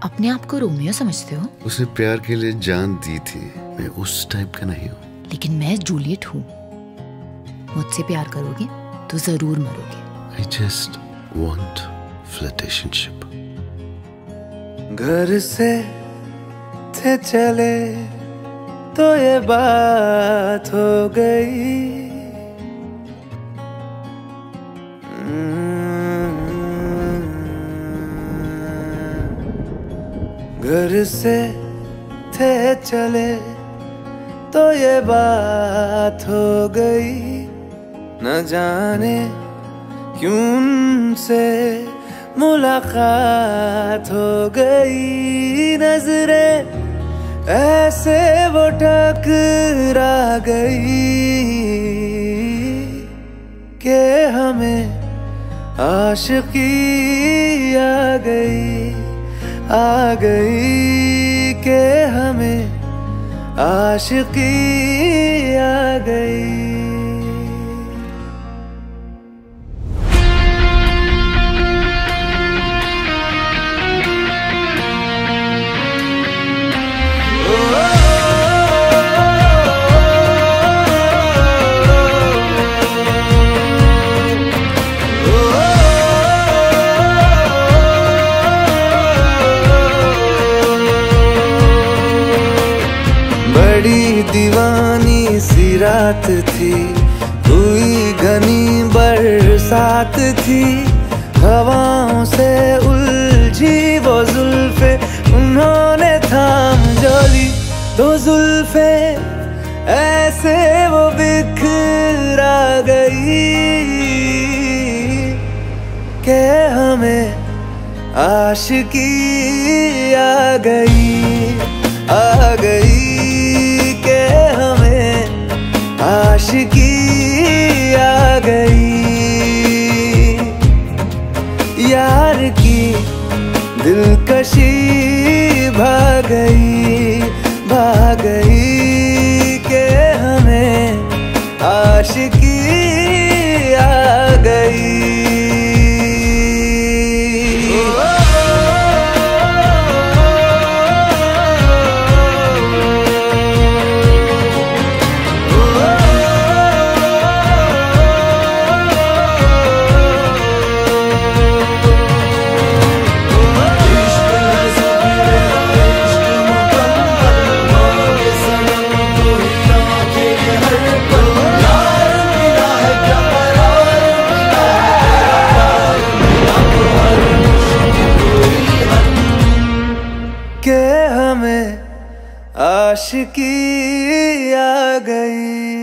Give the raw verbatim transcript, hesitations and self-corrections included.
अपने आप को रोमियो समझते हो? उसने प्यार के लिए जान दी थी। मैं उस टाइप का नहीं हूँ। लेकिन मैं जूलियट हूँ। मुझसे प्यार करोगे तो जरूर मरोगे। I just want flirtationship. घर से थे चले तो ये बात हो गई। घर से थे चले तो ये बात हो गई। न जाने क्यों उनसे मुलाकात हो गई। नजरें ऐसे वो टकरा गई कि हमें आशिकी आ गई, आ गई कि हमें आशिकी आ गई। बड़ी दीवानी सी रात थी, हुई घनी बरसात थी। हवाओं से उलझी वो जुल्फे, उन्होंने थाम जो ली दो जुल्फे। ऐसे वो बिखरा गई कि हमें आशिकी आ गई, आ गई कि हमें आशिकी आ गई। यार की दिलकशी भाग गई, भाग गई कि हमें आशिकी आ गई। कि हमें आशिकी आ गई।